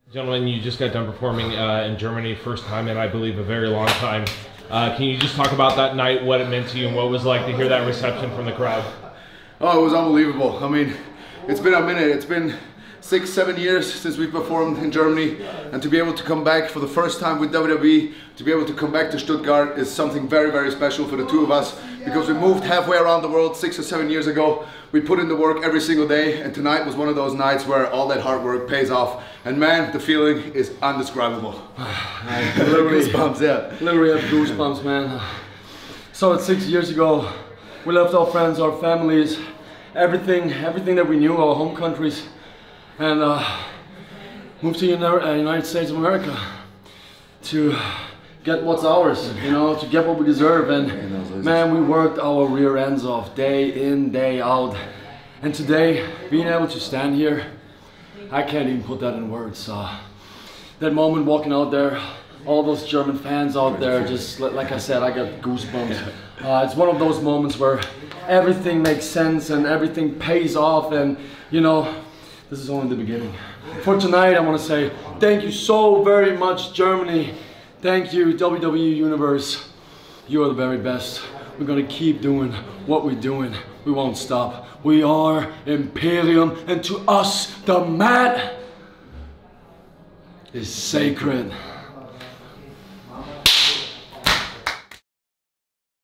Gentlemen, you just got done performing in Germany, first time in, I believe, a very long time. Can you just talk about that night, what it meant to you, and what it was like to hear that reception from the crowd? Oh, it was unbelievable. I mean, it's been a minute. It's been 6-7 years since we performed in Germany, and to be able to come back for the first time with WWE, to be able to come back to Stuttgart is something very, very special for the two of us, because we moved halfway around the world 6 or 7 years ago. We put in the work every single day, and tonight was one of those nights where all that hard work pays off. And man, the feeling is indescribable. Literally, goosebumps, yeah. Literally have goosebumps, man. So it's 6 years ago. We left our friends, our families, everything that we knew, our home countries, and moved to United States of America to get what's ours, you know, to get what we deserve. And man, we worked our rear ends off day in, day out. And today, being able to stand here, I can't even put that in words. That moment walking out there, all those German fans out there, just like I said, I got goosebumps. It's one of those moments where everything makes sense and everything pays off, and you know, this is only the beginning. For tonight, I want to say thank you so very much, Germany. Thank you, WWE Universe. You are the very best. We're gonna keep doing what we're doing. We won't stop. We are Imperium, and to us, the mat is sacred.